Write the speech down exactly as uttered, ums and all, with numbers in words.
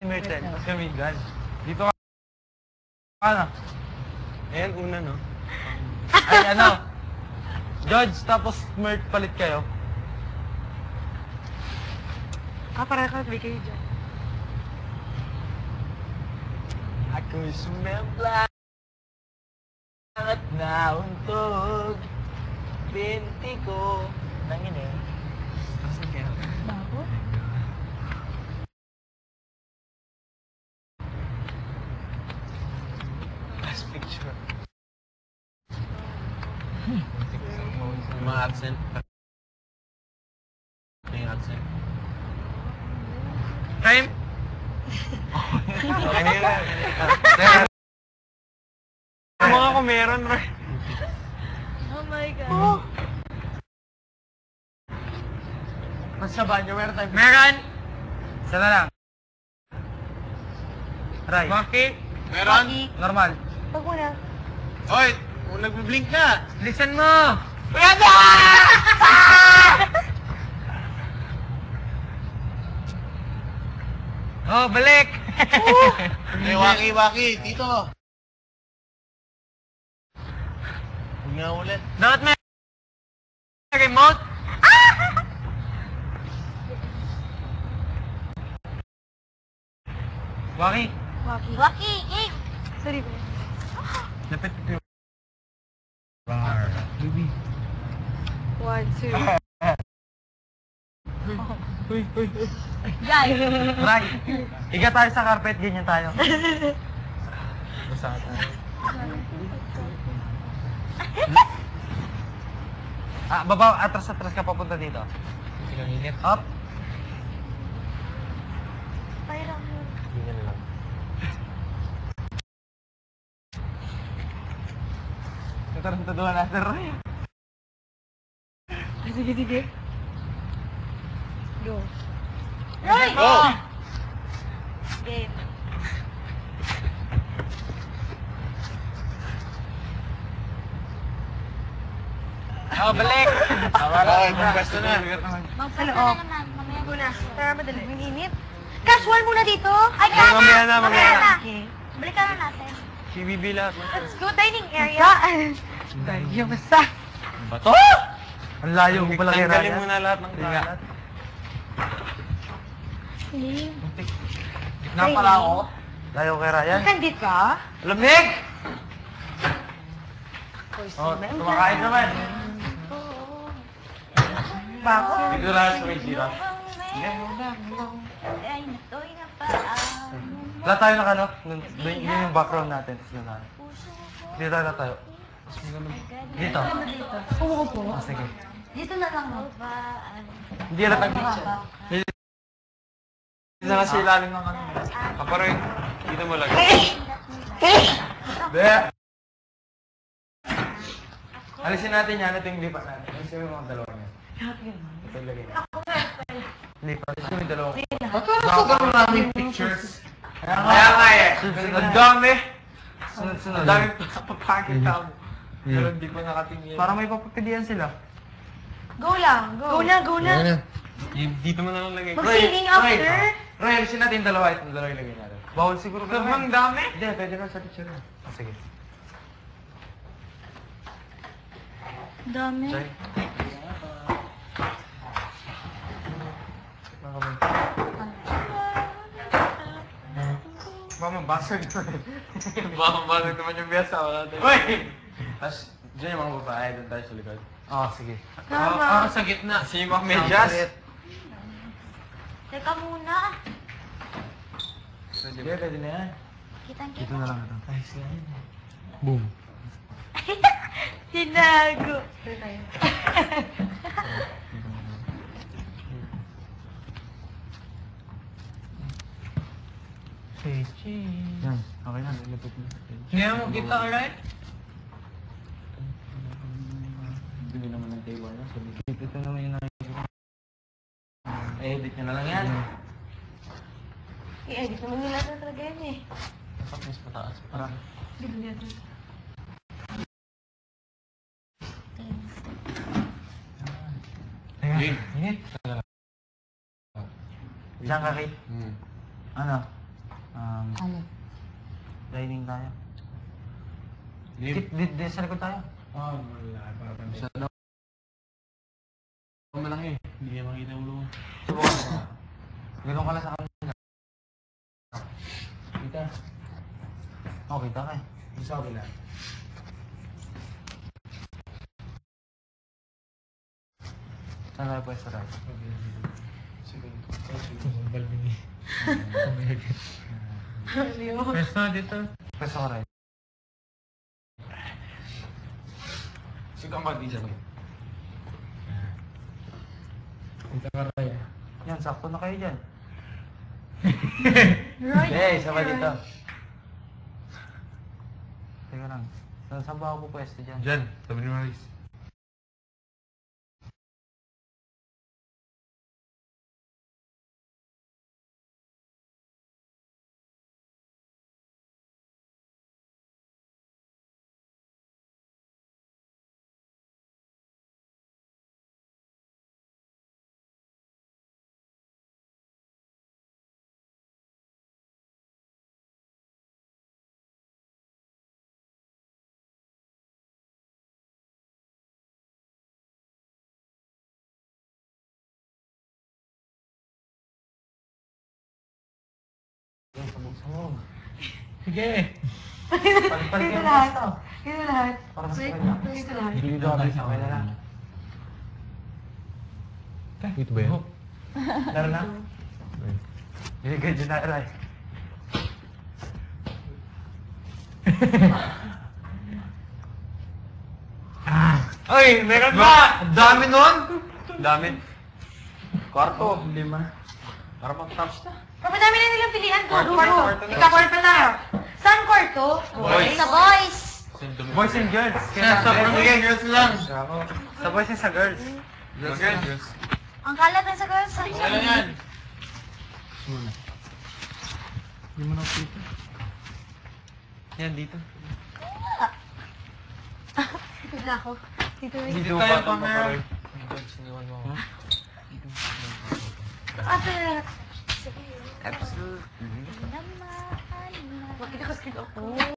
Mertel, tapos kami gan. Dito ka. Ano? Ayan, una, no? Ay, ano? George, tapos Mert palit kayo. Ah, para ka, may kayo dyan. Ako'y sumembla at nauntog. Binti ko. Nangin eh. Asan kayo? Bago? Last picture. Mga accent. May accent. Time? Okay na yun. Mga ko meron, bro. Oh my God. Oh. Mas sa banyo, meron tayo. Meron! Isa na lang. Ray. Maki? Meron? Normal. Pag muna. Hoy! Kung nagbiblink na! Listen mo! Pwede! Oh, balik! Hey, Waki, Waki, dito. Huwag nga ulit. Dapat may remote? Waki! Waki. Waki, eh! Sorry, bro. Lapit ko yung bar. Baby. One, two. Uy, uy, uy. Guys! Ray, higa tayo sa carpet, ganyan tayo. Basta tayo. Ah, baba, atras atras ka papunta dito. Sige, init. Up. Parang yun. Ganyan lang. Natarantaduhan natin, Ray. Sige, sige. Go. Right! Go! Game. Oh, balik! Okay, pagkasto na. Ano, oh. Mamaya muna. Tara, madali. Maninit. Casual muna dito. Ay, Ay, mamaya na, mamaya na. Okay. Balikan na natin. Si Bibi lahat. Let's go dining area. Tayo, basta. Bato? Ang layo mo pala kay Ryan. Tanggalin mo na lahat ng kalat. Na pala ako. Layo kay Ryan. Kandit ka? Lamig! Oh, kumakain naman. Bako? Dito lahat sa may sira. Lahat tayo na ano? Yun yung background natin. Dito tayo na tayo. Dito. Oo po. Ah, sige. Dito na lang. Hindi alat ang picture. Hindi na kasi ilalim ng ano. Kaparoy, dito mo lagi. Be! Alisin natin yan. Ito yung lipat natin. Alisin mo yung mga dalawa niya. Ito yung lagay natin. Lipat. Alisin mo yung dalawa. Bago maraming pictures. Kaya nga eh. Ang dami. Sunod-sunod. Ang dami papakita mo. Pero hindi pa nakatingin. Para may papapilihan sila. Go lang. Go. Go na, go na. Dito mo na lang lagay. Mag-feeling after. Roy, alisin natin yung dalawa. Itong dalawa yung lagay natin. Bawal siguro ka naman. Ang dami. Hindi, pwede na sa picture na. Ah, sige. Dami. Sorry. Mama, basag naman. Mama, basag naman yung biyasa. Wala tayo. Uy! Tapos, dyan yung mga babae. Doon tayo sa likod. Oo, sige. Tama. Ah, sa gitna. Sige, mga medyas. Teka muna. Pwede, pwede na yan. Kitang-kita. Dito na lang ito. Ay, siya yan. Boom. Tinago. Say cheese. Yan, okay na. Hindi mo kita, alright? Bili naman ng table na. Sabi, ito naman yung nakikita ko. I-edit nyo na lang yan. I-edit naman nila ito talaga yan eh. Dapat mas pataas. Para. Dito nito. Teka, init. Diyan ka, Kate. Ano? Um, Ano? dining tayo. Lim. Di, di, di, sa likod tayo. Oh, wala. Parang isa daw. Malaki. Hindi niya makita ulo mo. Subukan mo. Ganun ka lang sa kanila. Kita. Oo, kita ka eh. Isa ko lang. Saan tayo pwesto tayo? Sige. Balbini. Pwesto dito. Pwesto ka rin. Sige ang pag-isa ko. Kita ka rin. Yan, sakto na kayo dyan. Roy, Eh, isa pa dito. Teka lang. Saan saan ba ako pwesto dyan? Diyan, sabi ni Maris. Yan, sabog-sabog. Sige. Palipalit Dito yung lahat. pwesto. Dito lahat. Para mas Wait, kanya. dito lahat. Dito ako, okay na lang. Ito ba yan? Laro na. Binigay dyan na, Eray. Ay, meron pa! Dami nun! Dami. Kwarto. Lima. Para mag-tops na. Kapag dami na nilang pilihan ko. Kwarto, Kwarto. kwarto na. Ika-kwarto tayo. Saan kwarto? Boys. Sa boys. Boys and girls. Kaya sa sige, girls lang. Sa boys and sa girls. Girls lang. Ang kalat na sa girls. Sa Wala yan. Hindi mo nakita. Yan, dito. Dito na ako. Dito na. Dito tayo, pa camera. Ate. Absolutely. Naman. Makita ko ako.